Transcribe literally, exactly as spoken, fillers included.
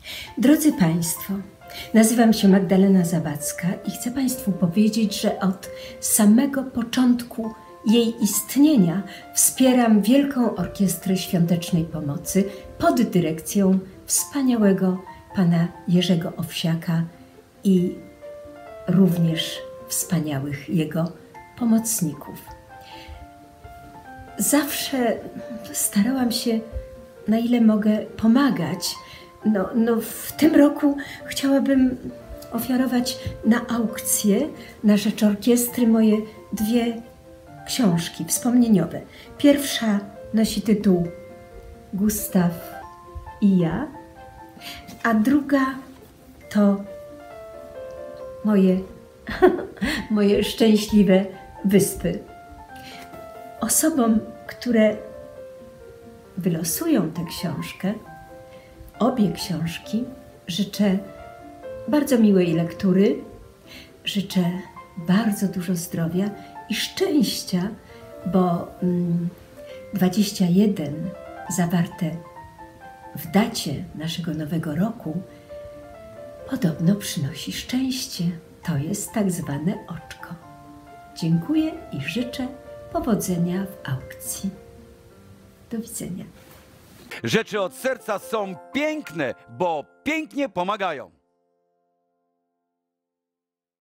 Drodzy Państwo, nazywam się Magdalena Zawadzka i chcę Państwu powiedzieć, że od samego początku jej istnienia wspieram Wielką Orkiestrę Świątecznej Pomocy pod dyrekcją wspaniałego pana Jerzego Owsiaka i również wspaniałych jego pomocników. Zawsze starałam się, na ile mogę, pomagać. No, no w tym roku chciałabym ofiarować na aukcję na rzecz orkiestry moje dwie książki wspomnieniowe. Pierwsza nosi tytuł Gustaw i ja, a druga to moje, moje szczęśliwe wyspy. Osobom, które wylosują tę książkę, obie książki, życzę bardzo miłej lektury, życzę bardzo dużo zdrowia i szczęścia, bo mm, dwadzieścia jeden zawarte w dacie naszego nowego roku podobno przynosi szczęście. To jest tak zwane oczko. Dziękuję i życzę powodzenia w aukcji. Do widzenia. Rzeczy od serca są piękne, bo pięknie pomagają.